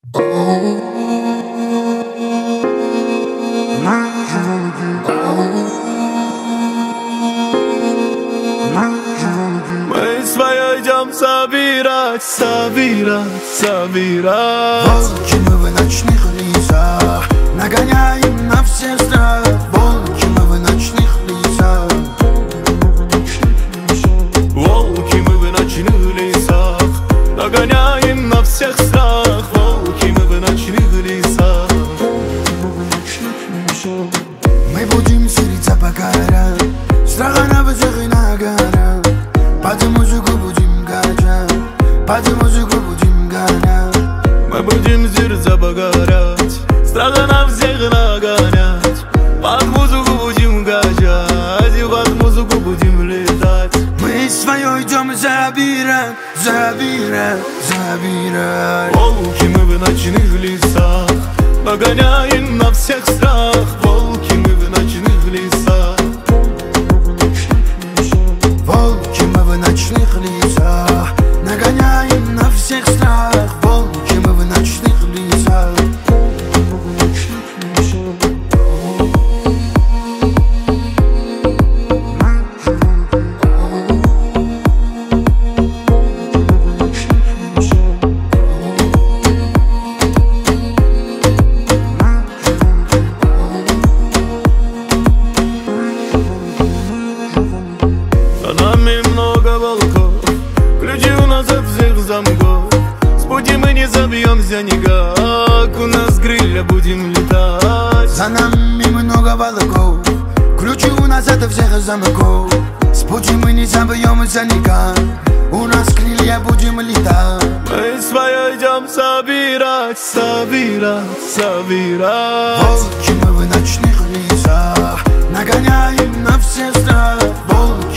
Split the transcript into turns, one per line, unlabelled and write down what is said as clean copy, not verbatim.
Мы свое идем собирать, собирать, собирать.
Волки мы в ночных лесах, нагоняем на всех страх. Волки мы в ночных лесах.
Волки мы в ночных лесах, нагоняем на всех страх. Волки мы в ночных лесах.
Мы будем сириться по горам, страха на всех и на горах. Под музыку будем гонять, под музыку будем гонять.
Мы будем зириться погорять, страха на всех нагонять. Под музыку будем гонять, и под музыку будем летать.
Мы свое идем забирать, забирать, забирать.
Волки мы в ночных лесах, нагоняем на всех страх. Волки мы в ночных лесах.
Волки мы в ночных лесах, нагоняем на всех страх. Волки мы в ночных лесах.
За нами много волков, ключи у нас от всех замков. С пути мы не забьемся никак, у нас крылья будем летать.
За нами много волков, ключи у нас от всех замков. С пути мы не забьемся никак, у нас крылья будем летать.
Мы свое идем собирать, собирать, собирать.
Волки мы в ночных лесах, нагоняем на всех страх. Волки